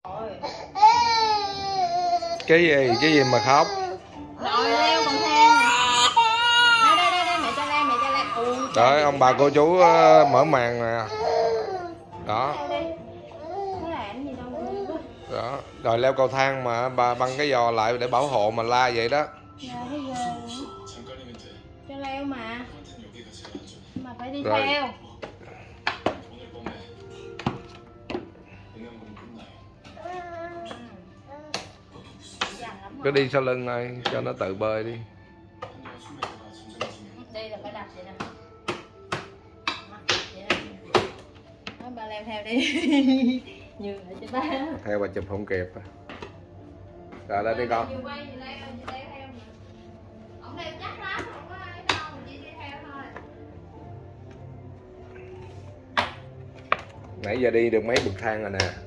Cái gì mà khóc? Rồi leo còn thang. Đây mẹ cho leo. Trời, ông bà cô chú mở màn nè. Đó. Đó, rồi leo cầu thang mà bà băng cái giò lại để bảo hộ mà la vậy đó. Cho leo mà phải đi rồi. Theo. Cứ đi sau lưng này cho nó tự bơi đi. Đi là phải đặt vậy nè. Nói ba leo theo đi. Nhường lại cho ba. Theo bà chụp không kịp. Rồi lên đi con. Nãy giờ đi được mấy bậc thang rồi nè.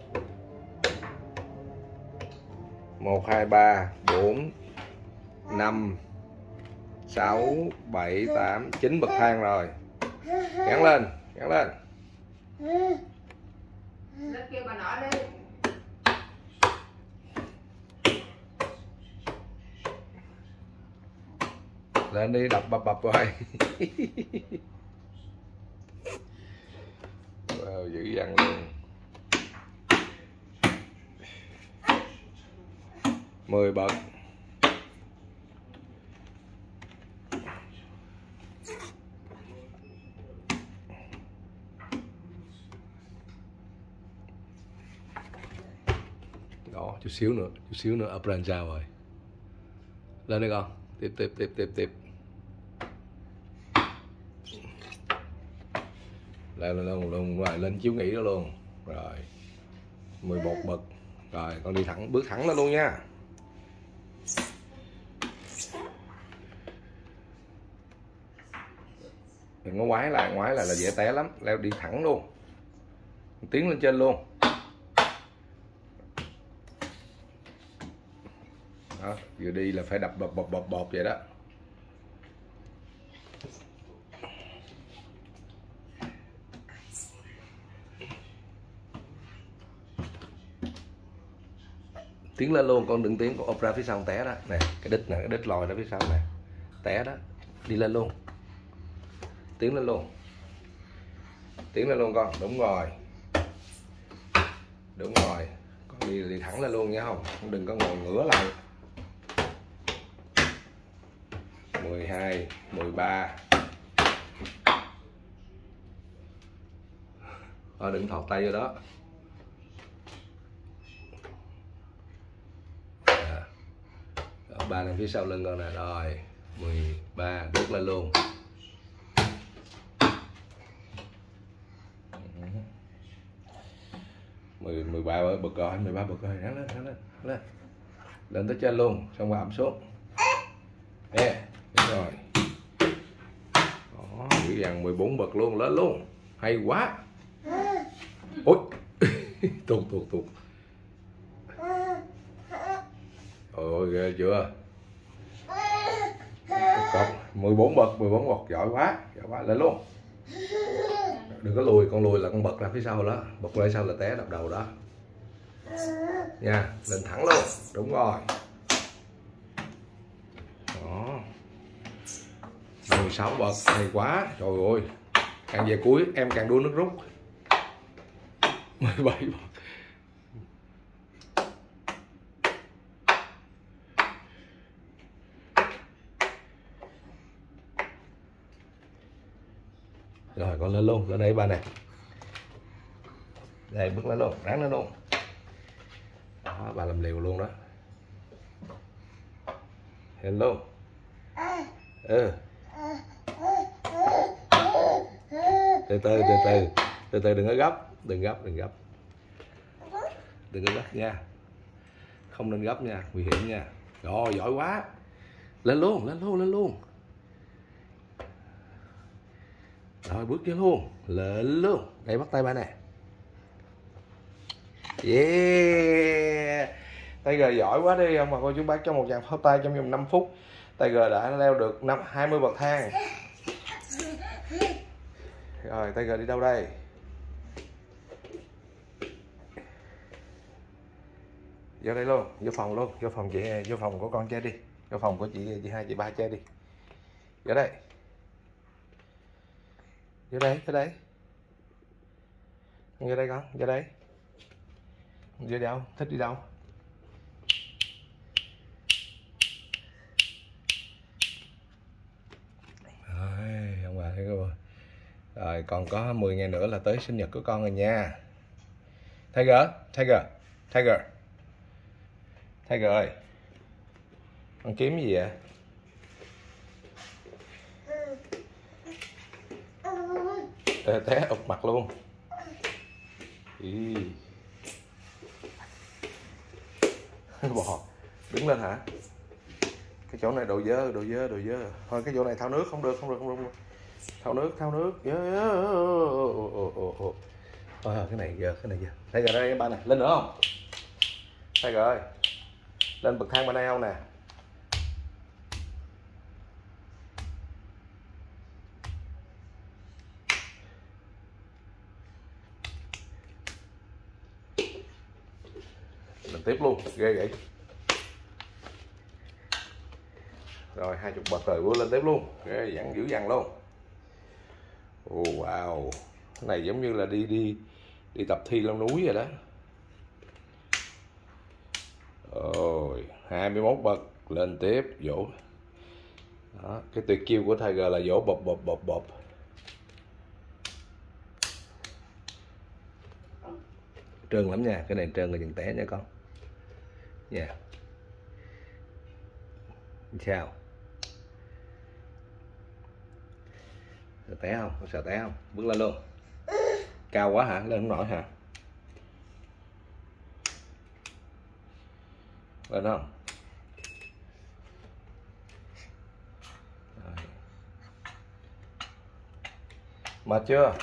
1, 2, 3, 4, 5, 6, 7, 8, 9 bậc thang rồi. Gắn lên. Kêu bà nội đi. Lên đi, đập bập rồi. Wow, dữ dằn luôn. 10 bậc. Đó, chút xíu nữa up lên sao rồi. Lên đi con. Tiếp. Lên rồi, lên chiếu nghỉ đó luôn. Rồi. 11 bậc. Rồi, con đi thẳng, bước thẳng lên luôn nha. Đừng có ngoái lại là dễ té lắm. Leo đi thẳng luôn. Tiến lên trên luôn. Đó, vừa đi là phải đập bọt vậy đó. Tiến lên luôn, con đừng tiến, con ốp ra phía sau té đó. Nè, cái đít lòi ra phía sau nè. Té đó. Đi lên luôn. Tiến lên luôn con, đúng rồi. Con đi thẳng lên luôn nha, không? Con đừng có ngồi ngửa lại. 12, 13. Đừng thọt tay vô đó. Ba lên phía sau lưng con nè. Rồi 13, bước lên luôn. 13 bậc rồi, 13 bậc rồi. Lên tới trên luôn, xong rồi ẩm xuống. Nè, đúng rồi. Đó, dữ dằn 14 bậc luôn, lên luôn. Hay quá. Ôi. Tuột. Ôi ghê chưa? 14 bậc, giỏi quá, lên luôn. Đừng có lùi, con lùi là con bật ra phía sau đó, bật ra sau là té đập đầu đó. Nha, lên thẳng luôn, đúng rồi. Đó. 16 bậc, hay quá, trời ơi. Càng về cuối em càng đua nước rút. 17 bậc. Rồi con lên luôn, lên đây ba này. Đây bước lên luôn, ráng lên luôn. Đó, bà làm liều luôn đó. Hello. Từ từ đừng có gấp, đừng gấp nha. Không nên gấp nha, nguy hiểm nha. Rồi giỏi quá. Lên luôn. Rồi bước vô luôn, lên luôn. Đây bắt tay ba nè. Yeah. Tiger giỏi quá đi ông bà cô chú bác, cho một tràng pháo tay trong vòng 5 phút. Tiger đã leo được 20 bậc thang. Rồi Tiger đi đâu đây? Vô đây luôn, vô phòng luôn, vô phòng chị, vô phòng của con chơi đi, vô phòng của chị hai chị ba chơi đi. Vô đây, vô đây, vô đây, vô đây con, vô đây. Vô đâu, thích đi đâu? Rồi, ông bà thấy không? Rồi còn có 10 ngày nữa là tới sinh nhật của con rồi nha. Tiger, Tiger, Tiger, Tiger ơi, con kiếm gì vậy? Té ụp mặt luôn. Ý. Bò, đứng lên hả? Cái chỗ này đồ dơ, đồ dơ, đồ dơ. Thôi cái chỗ này thao nước không được, không được, không được. Thao nước, thao nước. Cái này giờ, cái này giờ. Đây rồi đây ba này, lên nữa không? Đây rồi. Lên bậc thang bên đây không nè? Lên tiếp luôn, ghê vậy. Rồi 20 bậc rồi, bước lên tiếp luôn. Ghê, dặn dữ dằn luôn. Oh, wow. Cái này giống như là đi tập thi leo núi rồi đó. Rồi 21 bậc, lên tiếp vỗ. Đó, cái tuyệt chiêu của Tiger là vỗ bộp bộp bộp bộp. Trơn lắm nha, cái này trơn là đừng té nha con nha. Sao sợ té không? Có sợ té không? Bước lên luôn. Cao quá hả? Lên không nổi hả? Lên không? Rồi. Mệt chưa?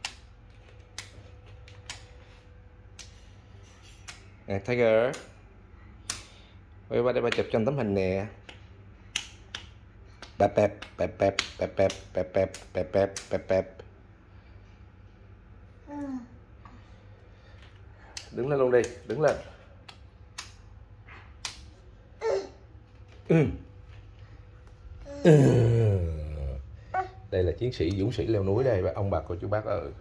Nè Tiger, quay qua đây ba chụp cho tấm hình nè. Bẹp bẹp bẹp bẹp bẹp bẹp bẹp bẹp bẹp bẹp bẹp bẹp. Đứng lên luôn đi, đứng lên. Đây là chiến sĩ dũng sĩ leo núi đây, ông bà cô chú bác ơi.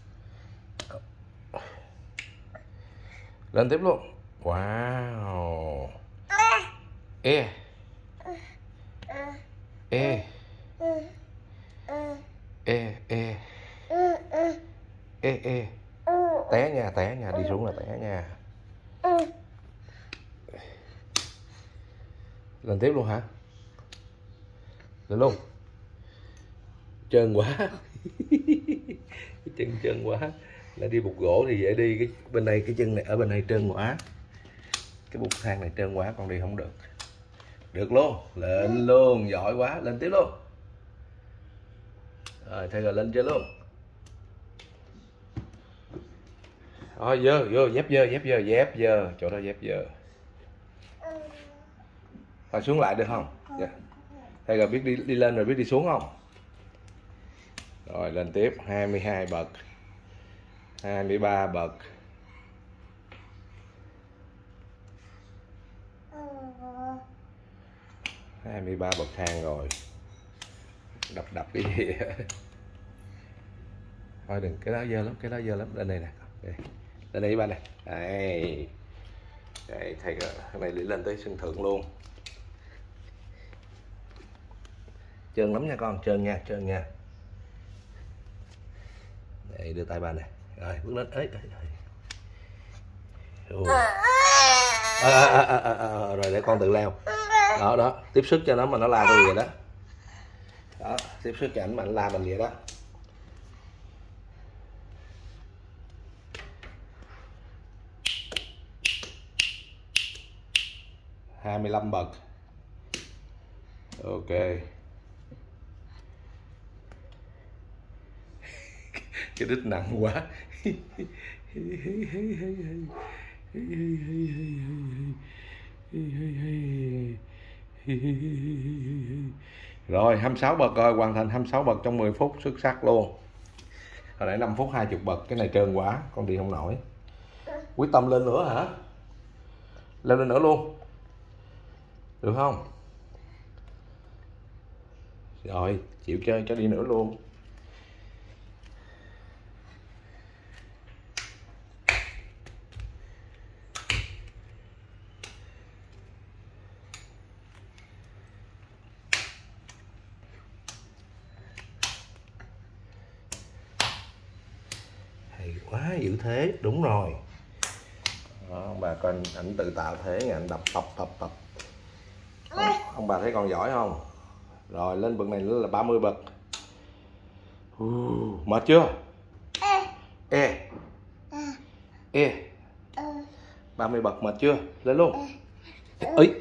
Lên tiếp luôn. Wow. Ê. Ê. Ê. Ê. Ê. Ê. Té nha, đi xuống là té nha. Lên tiếp luôn hả? Lên luôn. Trơn quá. Cái chân trơn quá. Lại đi bục gỗ thì dễ đi, cái bên đây cái chân này ở bên đây trơn quá. Cái bục thang này trơn quá, con đi không được. Được luôn, lên luôn, giỏi quá, lên tiếp luôn. Rồi thay rồi lên chơi luôn. Rồi vô dép dơ, chỗ đó dép dơ. Thôi xuống lại được không? Dạ. Thay rồi biết đi lên rồi biết đi xuống không? Rồi lên tiếp 22 bậc, 23 bậc. Uh 23 bậc thang rồi. Đập cái gì vậy? Thôi đừng, cái đó dơ lắm, cái đó dơ lắm. Lên đây nè. Đây. Lên đây ba này. Đây. Đây, thầy cái này lên tới sân thượng luôn. Trơn lắm nha con, trơn nha, trơn nha. Đây, đưa tay ba này. Rồi, bước lên. Ấy. Rồi để con tự leo. Đó, tiếp sức cho nó mà nó la tôi vậy đó. Đó, tiếp sức cho ảnh mà anh la mình vậy đó. Hai 25 bậc. Ok. Cái đít nặng quá. Rồi 26 bậc rồi, hoàn thành 26 bậc trong 10 phút, xuất sắc luôn. Hồi nãy 5 phút 20 bậc, cái này trơn quá, con đi không nổi. Quyết tâm lên nữa hả? Leo lên nữa luôn. Được không? Rồi, chịu chơi cho đi nữa luôn. Hay quá, giữ thế, đúng rồi. Đó, ông bà coi ảnh tự tạo thế, ảnh đập tập. Ông bà thấy con giỏi không? Rồi lên bậc này nữa là 30 bậc. Mệt chưa? E 30 bậc mệt chưa? Lên luôn. Ấy.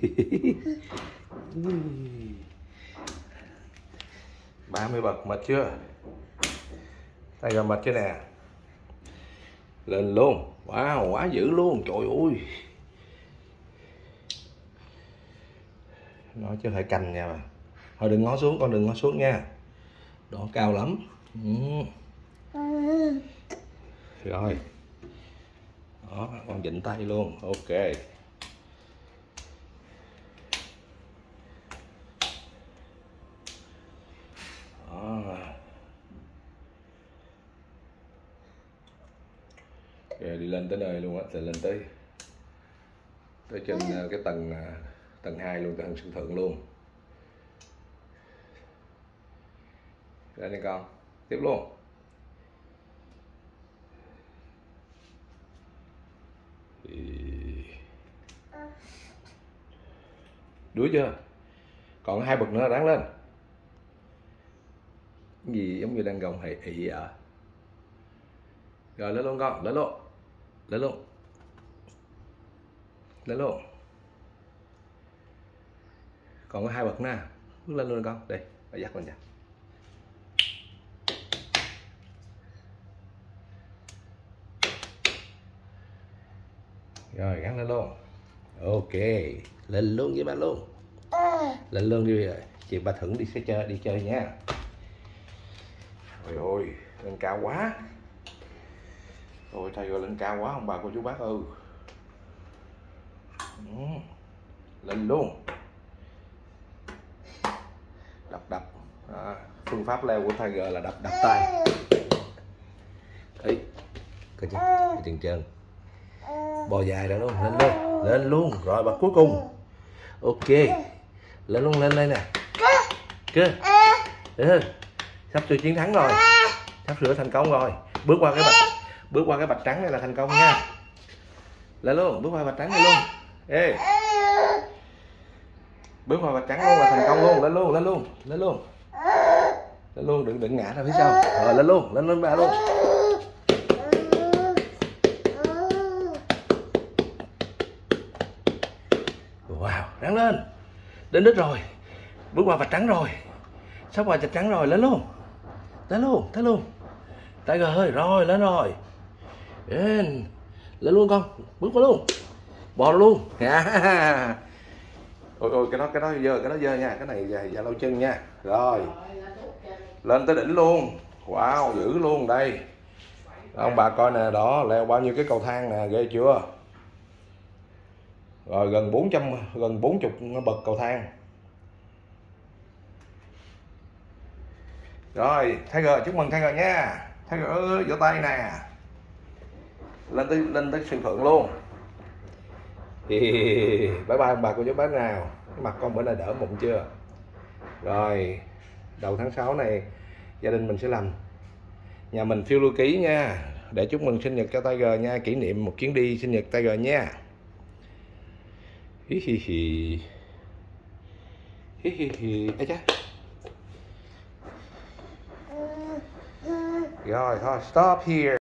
30 bậc mệt chưa? Tay giờ mệt chưa nè? Lên luôn. Wow, quá dữ luôn. Trời ơi. Nói chứ hơi canh nha bà. Thôi đừng ngó xuống, con đừng ngó xuống nha. Đó cao lắm. Rồi. Đó, con vịnh tay luôn. Ok. Đó. Rồi đi lên tới nơi luôn á, thì lên tới trên cái tầng 2 luôn, tầng sân thượng luôn. Ra đây con, tiếp luôn. Đuối chưa? Còn 2 bậc nữa ráng lên. Cái gì giống như đang gồng hì ị à. Rồi lên luôn con, lên luôn. Lên luôn. Lên luôn. Còn có 2 bậc nè. Bước lên luôn con. Đây, bà dắt con nha. Rồi gắn lên luôn. Ok, lên luôn với ba luôn. Lên luôn đi rồi. Chị ba Thửng đi chơi nha. Ôi ôi, lên cao quá. Ôi thầy rồi lên cao quá ông bà cô chú bác ơi. Lên luôn. Đập. À, phương pháp leo của Tiger là đập tay. Ấy, coi chứ, chân trơn. Bò dài ra luôn, lên luôn. Rồi bậc cuối cùng. Ok, lên luôn, lên đây nè. Cơ. Sắp sửa chiến thắng rồi. Sắp sửa thành công rồi. Bước qua cái bạch trắng này là thành công nha. Lên luôn, bước qua bạch trắng này luôn. Ê. Bước qua bạch trắng luôn là thành công luôn. Lên luôn, đừng ngã ra phía sau. Rồi lên luôn ba luôn. Wow, ráng lên. Đến đích rồi. Bước qua vạch trắng rồi. Sắp qua vạch trắng rồi, lên luôn. Tới luôn. Tiger ơi, rồi lên rồi. Lên luôn con, bước qua luôn. Bò luôn. Ôi cái đó dơ nha, cái này da lâu chân nha. Rồi. Lên tới đỉnh luôn. Wow, dữ luôn đây. Ông bà coi nè, đó leo bao nhiêu cái cầu thang nè, ghê chưa? Rồi gần 40 bậc cầu thang. Rồi Tiger, chúc mừng Tiger nha. Tiger ơi, vỗ tay nè. Lên tới sân thượng luôn. Bye bye ông bà cô chú bác nào. Cái mặt con bữa nay đỡ mụn chưa? Rồi đầu tháng 6 này gia đình mình sẽ làm nhà mình phiêu lưu ký nha, để chúc mừng sinh nhật cho Tiger nha, kỷ niệm một chuyến đi sinh nhật Tiger nha. Ê cha. Rồi thôi, stop here.